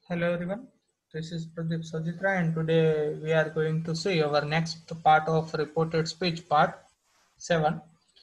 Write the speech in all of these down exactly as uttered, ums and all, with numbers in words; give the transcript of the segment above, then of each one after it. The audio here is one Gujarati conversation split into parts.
Hello everyone, this is Pradeep Sajitra and today we are going to see our next part of reported speech part seven.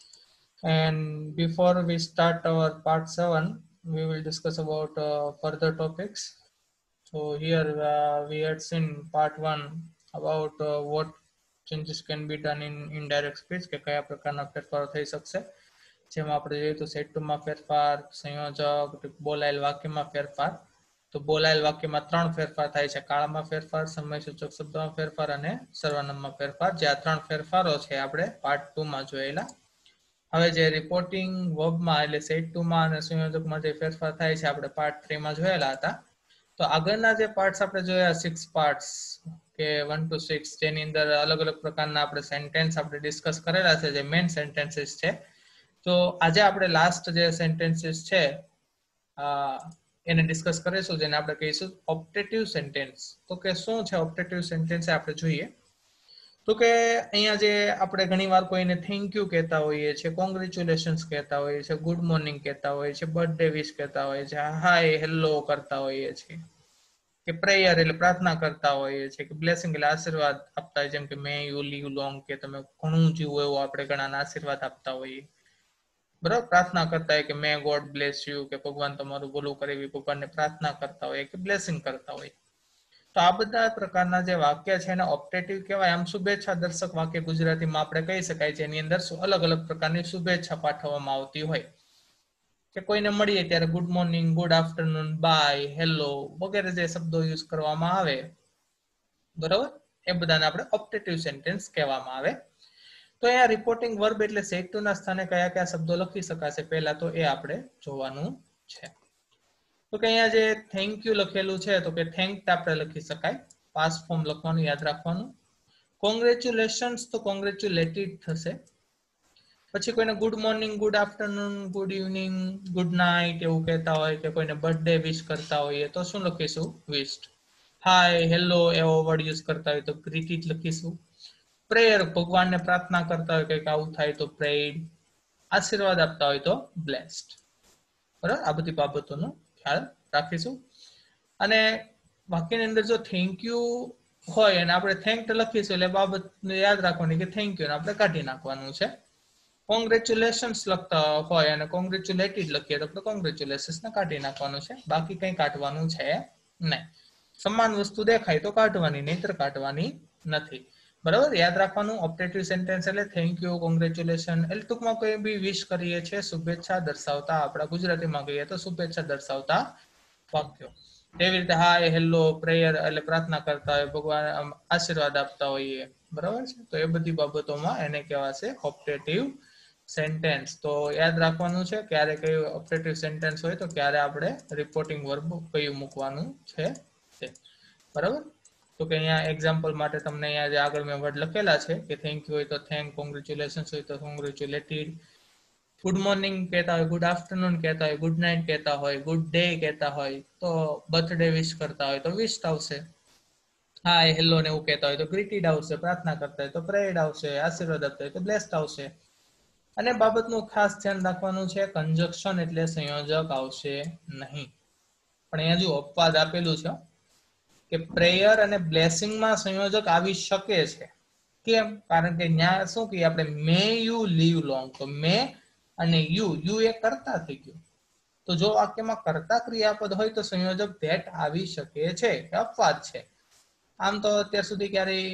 And before we start our part seven, we will discuss about uh, further topics. So here uh, we had seen part one about uh, what changes can be done in indirect speech કે કયા પ્રકારના ફેરફારો થઈ શકશે જેમાં આપણે જોઈએ તો સેટ ટુમાં ફેરફાર સંયોજક બોલાયેલ વાક્યમાં ફેરફાર તો બોલાયેલ વાક્યમાં ત્રણ ફેરફાર થાય છે કાળમાં ફેરફાર સમયસૂચક શબ્દોમાં ફેરફાર અને સર્વનામમાં ફેરફાર જે આ ત્રણ ફેરફારો છે આપણે પાર્ટ ટુ માં જોયેલા હવે જે રિપોર્ટિંગ વર્બમાં એટલે સેટ ટુ માં અને સંયોજકમાં જે ફેરફાર થાય છે આપણે પાર્ટ થ્રી માં જોયેલા હતા તો આગળના જે પાર્ટ્સ આપણે જોયા સિક્સ પાર્ટ્સ કે વન ટુ સિક્સ જેની અંદર અલગ અલગ પ્રકારના આપણે સેન્ટેન્સ આપણે ડિસ્કસ કરેલા છે જે મેઇન સેન્ટેન્સીસ છે તો આજે આપણે લાસ્ટ જે સેન્ટેન્સીસ છે એને ડિસ્કસ કરીશું જેને આપણે કહીશું ઓપ્ટેટિવ સેન્ટેન્સ તો કે શું છે ઓપ્ટેટિવ સેન્ટેન્સ આપણે જોઈએ તો કે અહીંયા જે આપણે ઘણીવાર કોઈને થેન્ક યુ કહેતા હોઈએ છીએ કોંગ્રેચ્યુલેશન્સ કહેતા હોઈએ છીએ ગુડ મોર્નિંગ કહેતા હોઈએ છીએ બર્થડે વિશ કહેતા હોઈએ છીએ હાય હેલો કરતા હોઈએ છીએ કે પ્રેયર એટલે પ્રાર્થના કરતા હોઈએ છીએ કે બ્લેસિંગ એટલે આશીર્વાદ આપતા હોય જેમ કે મે યુ લીવ લોંગ કે તમે ઘણું જીવો એવો આપણે ઘણાને આશીર્વાદ આપતા હોઈએ બરાબર પ્રાર્થના કરતા હોય કે મે ગોડ બ્લેસ યુ કે ભગવાન તમારું ભલું કરે એવી ભગવાનને પ્રાર્થના કરતા હોય કે બ્લેસિંગ કરતા હોય તો આ બધા પ્રકારના જે વાક્ય છે એને ઓપ્ટેટિવ કહેવાય આમ શુભેચ્છા દર્શક વાક્ય ગુજરાતીમાં આપણે કહી શકાય જેની અંદર અલગ અલગ પ્રકારની શુભેચ્છા પાઠવવામાં આવતી હોય કે કોઈને મળીએ ત્યારે good morning good afternoon bye hello વગેરે જે શબ્દો યુઝ કરવામાં આવે બરાબર એ બધાને આપણે ઓપ્ટેટિવ સેન્ટેન્સ કહેવામાં આવે તો અહીંયા રિપોર્ટિંગ વર્બ એટલે સેટ ટુ ના સ્થાને કયા કયા શબ્દો લખી શકાશે પહેલા તો એ આપણે જોવાનું છે તો કે અહીંયા જે થેન્ક યુ લખેલું છે તો કે થેન્ક આપણે લખી શકાય પાસ્ટ ફોર્મ લખવાનું યાદ રાખવાનું કોંગ્રેચ્યુલેશન્સ તો કોંગ્રેચ્યુલેટેડ થશે પછી કોઈને good morning good afternoon good evening good night એવું કહેતા હોય કે કોઈને બર્થડે વિશ કરતા હોઈએ તો શું લખીશું વિશ્ડ હાય હેલો એવો વર્ડ યુઝ કરતા હોય તો ગ્રીટેડ લખીશું પ્રેયર ભગવાનને પ્રાર્થના કરતા હોય કંઈક આવું થાય તો પ્રેયડ આશીર્વાદ આપતા હોય તો બ્લેસ્ડ બરાબર આ બધી બાબતોનો ખ્યાલ રાખીશું અને વાક્યની અંદર જો થેન્ક યુ હોય અને આપણે થેન્ક લખીશું એટલે બાબત યાદ રાખવાની કે થેન્ક યુ આપણે કાઢી નાખવાનું છે કોંગ્રેચ્યુલેશન્સ લખતા હોય અને કોંગ્રેચ્યુલેટેડ લખીએ તો આપણે કોંગ્રેચ્યુલેશન્સ ને કાઢી નાખવાનું છે બાકી કંઈ કાઢવાનું છે નહીં સમાન વસ્તુ દેખાય તો કાઢવાની નહીતર કાઢવાની નથી બરાબર યાદ રાખવાનું ઓપ્ટેટિવ સેન્ટેન્સ એટલે થેન્ક યુ કોંગ્રેચ્યુલેશન એટલે ટૂંકમાં કોઈ બી વિશ કરીએ છીએ શુભેચ્છા દર્શાવતા આપણા ગુજરાતીમાં કહીએ તો શુભેચ્છા દર્શાવતા વાક્યો તેવી રીતે હાય હેલો પ્રેયર એટલે પ્રાર્થના કરતા હોય ભગવાન આશીર્વાદ આપતા હોઈએ બરાબર છે તો એ બધી બાબતોમાં એને કહેવાશે ઓપ્ટેટિવ સેન્ટેન્સ તો યાદ રાખવાનું છે ક્યારે કયું ઓપ્ટેટિવ સેન્ટેન્સ હોય તો ક્યારે આપણે રિપોર્ટિંગ વર્બ કયું મૂકવાનું છે તે બરાબર તો કે અહીંયા એક્ઝામ્પલ માટે તમને અહીંયા જે આગળ મેં વર્ડ લખેલા છે કે થેન્ક યુ હોય તો થેન્ક કોંગ્રેચ્યુલેશન્સ હોય તો કોંગ્રેચ્યુલેટેડ ગુડ મોર્નિંગ કહેતા હોય ગુડ આફ્ટરનૂન કહેતા હોય ગુડ નાઇટ કહેતા હોય ગુડ ડે કહેતા હોય તો બર્થડે વિશ કરતા હોય તો વિશ્ડ આવશે હાય હેલો ને એવું કહેતા હોય તો ગ્રીટેડ આવશે પ્રાર્થના કરતા હોય તો પ્રેયર્ડ આવશે આશીર્વાદ આપતા હોય તો બ્લેસ્ડ આવશે અને બાબતનું ખાસ ધ્યાન રાખવાનું છે કંજક્શન એટલે સંયોજક આવશે નહીં પણ અહીંયા જો અપવાદ આપેલું છે કે પ્રેયર અને બ્લેસિંગમાં સંયોજક આવી શકે છે કેમ કારણ કે ત્યાં શું કહીએ આપણે મે યુ લીવ લોંગ તો મે અને યુ યુ એ કર્તા થઈ ગયું તો જો વાક્યમાં કર્તા ક્રિયાપદ હોય તો સંયોજક ધેટ આવી શકે છે અપવાદ છે આમ તો અત્યાર સુધી ક્યારેય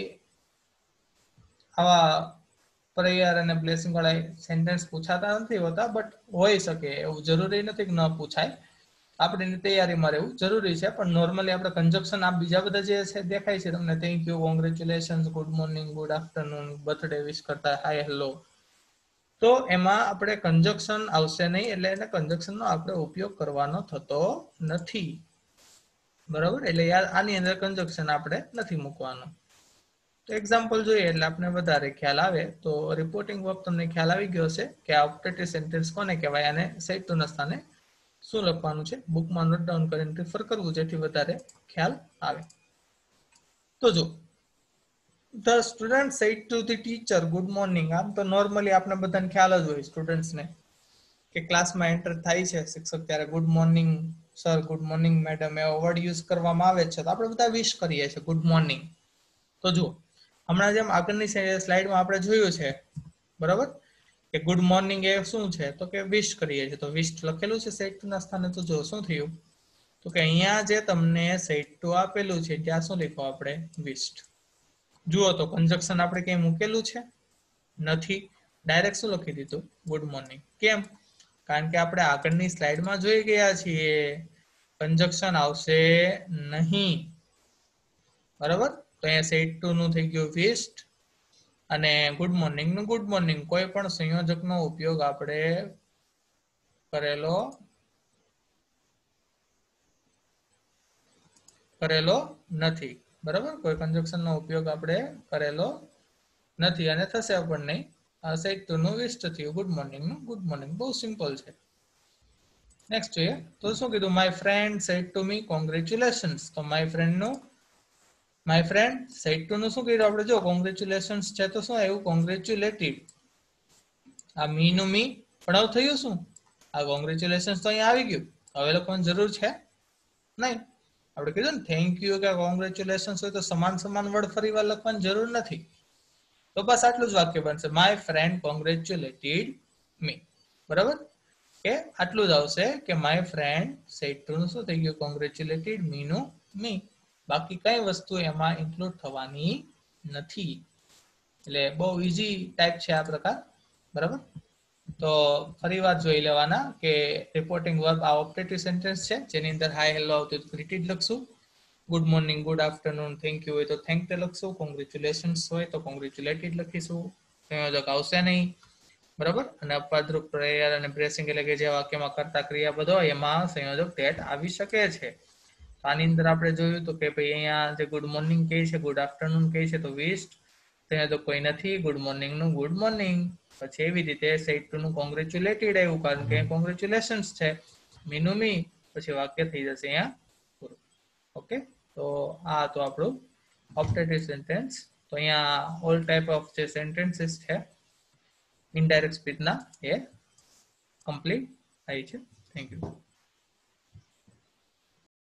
આવા પ્રેયર અને બ્લેસિંગ વાળા સેન્ટેન્સ પૂછાતા નથી હોતા બટ હોઈ શકે એવું જરૂરી નથી કે ન પૂછાય આપણે તૈયારીમાં રહેવું જરૂરી છે પણ નોર્મલી આપણે કંજક્શન આ બીજા બધા જે છે દેખાય છે તમને thank you congratulations good morning good afternoon birthday wish કરતા હાય હેલો તો એમાં આપણે કંજક્શન આવશે નહીં એટલે એને કંજક્શનનો આપણે ઉપયોગ કરવાનો થતો નથી બરાબર એટલે આની અંદર કંજક્શન આપણે નથી મૂકવાનું તો એક્ઝામ્પલ જોઈએ એટલે આપણે વધારે ખ્યાલ આવે તો રિપોર્ટિંગ વર્બ તમને ખ્યાલ આવી ગયો છે કે આ ઓપ્ટેટિવ સેન્ટેન્સ કોને કહેવાય અને સેટ ટુ ના સ્થાને શું લખવાનું છે બુકમાં નોટ ડાઉન કરીને રિફર કરવું જેથી વધારે ખ્યાલ આવે તો જો the student said to the teacher good morning આમ તો નોર્મલી આપણે બધાને ખ્યાલ જ હોય સ્ટુડન્ટ્સને કે ક્લાસમાં એન્ટર થાય છે શિક્ષક ત્યારે good morning sir good morning madam એવો વર્ડ યુઝ કરવામાં આવે છે તો આપણે બધા વિશ કરીએ છીએ ગુડ મોર્નિંગ. તો જુઓ હમણાં જેમ આગળની સ્લાઇડમાં આપણે જોયું છે બરાબર કે ગુડ મોર્નિંગ એ શું છે તો કે વિશ કરીએ છીએ તો વિશ લખેલું છે સેટ ટુ ના સ્થાને તો જો શું થયું તો કે અહીંયા જે તમને સેટ ટુ આપેલું છે ત્યાં શું લખ્યું આપણે વિશ્ડ. જુઓ તો કન્જક્શન આપણે ક્યાંય મૂકેલું છે નથી, ડાયરેક્ટ શું લખી દીધું ગુડ મોર્નિંગ. કેમ? કારણ કે આપણે આગળની સ્લાઇડમાં જોઈ ગયા છીએ કન્જક્શન આવશે નહીં બરાબર. તો અહીંયા સેટ ટુ નું થઈ ગયું વિશ્ડ અને ગુડ મોર્નિંગ નું ગુડ મોર્નિંગ. કોઈ પણ સંયોજકનો ઉપયોગ આપણે કરેલો કરેલો નથી બરાબર. કોઈ કન્જક્શન નો ઉપયોગ આપણે કરેલો નથી અને થશે પણ નહીં. સેટ ટુ નું વિશ્ડ થયું, ગુડ મોર્નિંગ નું ગુડ મોર્નિંગ. બહુ સિમ્પલ છે. નેક્સ્ટ જોઈએ તો શું કીધું my friend said to me congratulations. તો માય ફ્રેન્ડ નું માય ફ્રેન્ડ સેડ ટુ નું શું કીધું આપણે જો કોંગ્રેચ્યુલેશન્સ છે તો શું આવ્યું કોંગ્રેચ્યુલેટેડ. આ મી નું મી પણ હવે થયું શું આ કોંગ્રેચ્યુલેશન્સ તો અહીંયા આવી ગયું. હવે લખવાની જરૂર છે નહીં. આપણે કીધું ને થેન્ક યુ કે કોંગ્રેચ્યુલેશન્સ હોય તો સમાન સમાન વર્ડ ફરી વાર લખવાની જરૂર નથી. તો બસ આટલું જ વાક્ય બનશે માય ફ્રેન્ડ કોંગ્રેચ્યુલેટેડ મી બરાબર કે આટલું જ આવશે કે માય ફ્રેન્ડ સેડ ટુ નું શું થઈ ગયું કોંગ્રેચ્યુલેટેડ મી નું મી. બાકી કઈ વસ્તુ એમાં ઇન્ક્લુડ થવાની નથી. એટલે બહુ ઈઝી ટાઈપ છે આ પ્રકાર બરાબર. તો ફરી વાર જોઈ લેવાના કે રિપોર્ટિંગ વર્બ આ ઓપ્ટેટિવ સેન્ટેન્સ છે જેની અંદર હાય હેલો આવતું ગ્રીટેડ લખશું, good morning good afternoon thank you હોય તો થેન્ક યુ લખશું, કોંગ્રેચ્યુલેશન્સ હોય તો કોંગ્રેચ્યુલેટેડ લખીશું. સંયોજક આવશે નહીં બરાબર. અને અપવાદરૂપ પ્રેયર અને બ્રેસિંગ એટલે કે જે વાક્યમાં કરતા ક્રિયા બધો એમાં સંયોજક ડેટ આવી શકે છે. આની અંદર આપણે જોયું તો કે ભાઈ અહીંયા જે ગુડ મોર્નિંગ કહે છે ગુડ આફ્ટરનૂન કહે છે તો વિશ્ડ સંયોજક કોઈ નથી, ગુડ મોર્નિંગ નું ગુડ મોર્નિંગ. પછી એવી રીતે સેડ ટુ નું કોંગ્રેચ્યુલેટેડ આવ્યું કારણ કે કોંગ્રેચ્યુલેશન્સ છે, મીનું મી પછી વાક્ય થઈ જશે અહીંયા પૂરું. ઓકે તો આ તો આપણું ઓપ્ટેટિવ સેન્ટેન્સ. તો અહીંયા ઓલ ટાઈપ ઓફ જે સેન્ટેન્સીસ છે ઇનડાયરેક્ટ સ્પીચના એ કમ્પ્લીટ થાય છે. Thank you.